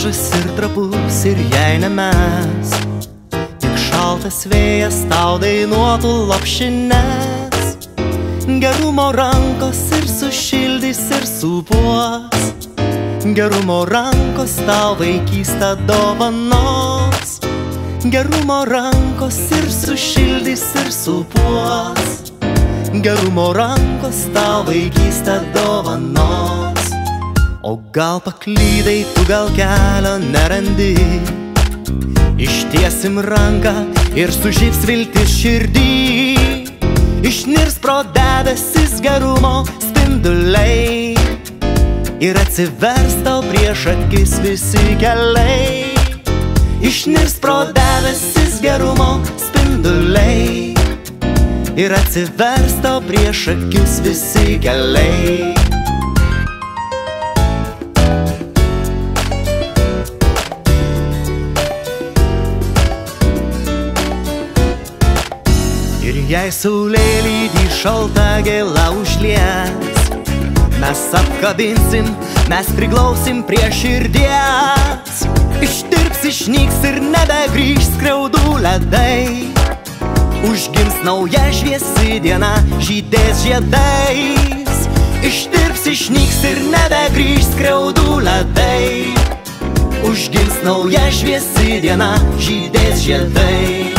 mažas ir trapus ir jei ne mes, tik šaltas vėjas tau dainuotų lopšines. Gerumo rankos ir sušildys ir supuos, gerumo rankos tau vaikystę dovanos. Gerumo rankos ir sušildys ir supuos, gerumo rankos tau vaikystę dovanos. O gal paklydai, tu gal kelio nerandi, ištiesim ranką ir sužibs viltis širdį. Išnirs pro debesis gerumo spinduliai ir atsivers tau prieš akis visi keliai. Išnirs pro debesis gerumo spinduliai ir atsivers tau prieš akis visi keliai. Ir jei saulėlydį šalta gėla užlies, mes apkabinsim, mes priglausim prie širdies. Ištirps, išnyks ir nebegrįš skriaudų ledai, užgims nauja šviesi diena, žydės žiedais. Ištirps, išnyks ir nebegrįš skriaudų ledai, užgims nauja šviesi diena, žydės žiedais.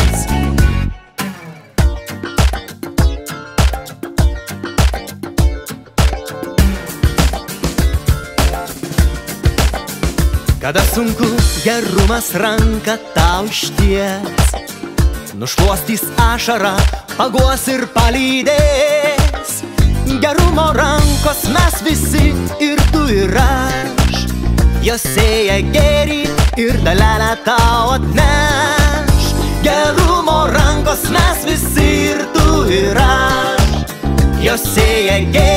Kada sunku, gerumas ranką tau išties, nušluostys ašarą, paguos ir palydės. Gerumo rankos mes visi ir tu ir aš, jos sėja gėrį ir dalelę tau atneš. Gerumo rankos mes visi ir tu ir aš, jos sėja gėrį